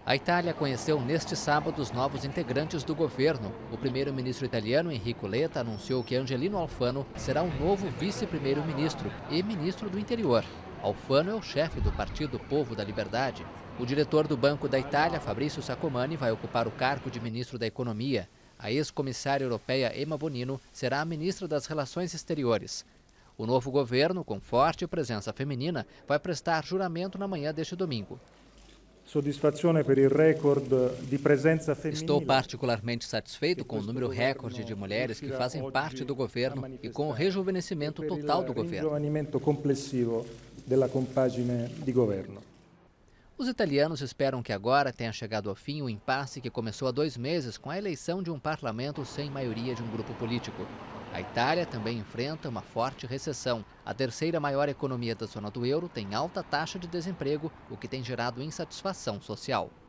A Itália conheceu neste sábado os novos integrantes do governo. O primeiro-ministro italiano Enrico Letta anunciou que Angelino Alfano será o novo vice-primeiro-ministro e ministro do Interior. Alfano é o chefe do Partido Povo da Liberdade. O diretor do Banco da Itália, Fabrizio Saccomanni, vai ocupar o cargo de ministro da Economia. A ex-comissária europeia Emma Bonino será a ministra das Relações Exteriores. O novo governo, com forte presença feminina, vai prestar juramento na manhã deste domingo. Soddisfazione per il record di presenza femminile. Estou particularmente satisfeito com o número recorde de mulheres que fazem parte do governo e com o rejuvenescimento total do governo. Complessivo della compagine di governo. Os italianos esperam que agora tenha chegado ao fim o impasse que começou há 2 meses com a eleição de um parlamento sem maioria de um grupo político. A Itália também enfrenta uma forte recessão. A terceira maior economia da zona do euro tem alta taxa de desemprego, o que tem gerado insatisfação social.